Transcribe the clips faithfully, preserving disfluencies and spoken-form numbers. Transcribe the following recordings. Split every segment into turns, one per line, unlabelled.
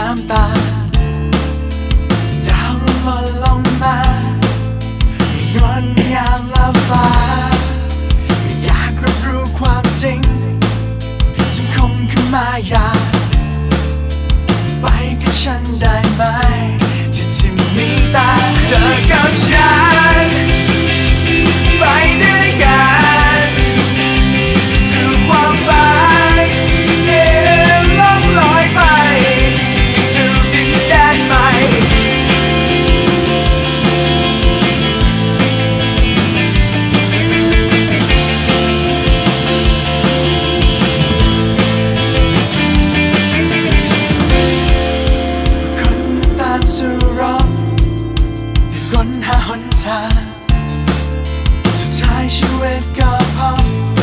ำตาดาวลงมาลงมาไม่งอนไม่อยากลับฟ้าไม่อยากรับรู้ความจริงจึงคงขึ้นมาอยากไปกับฉันได้ไหมที่ที่มีแต่เธอกับฉันไปด้วยกันสู่ความฝันเดินล่องลอยไปสู่ดินแดนใหม่คนต่างสู่รบค้นหาหนทางสุดท้ายชีวิตก็พบ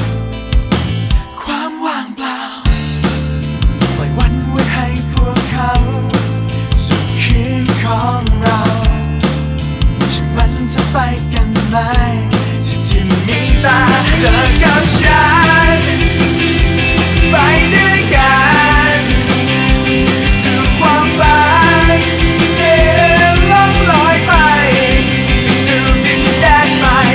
ความว่างเปล่าปล่อยวันไว้ให้พวกเขาสุขคืนของเราฉันมันจะไปกันไหมที่ที่มีแต่เธอกับฉันไปด้วยกันสู่ความฝันเดินล่องลอยไปสู่ดินแดนใหม่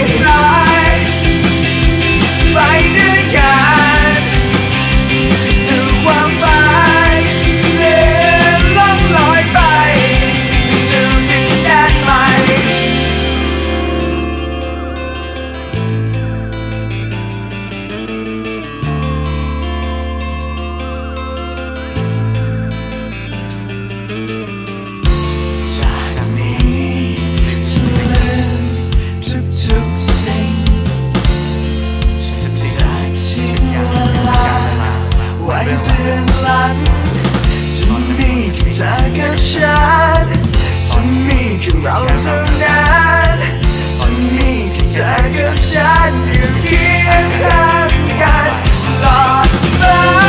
ไปด้วยกันสู่ความฝันเดินล่องลอยไปสู่ดินแดนใหม่จากนี้ฉันลืมทุกๆสิ่งจะทิ้งเวลาไว้เบื้องหลังจะมีแค่เธอกับฉันจะมีแค่เราเท่านั้นจะมีแค่เธอกับฉันอยู่เคียงข้างกันตลอดไป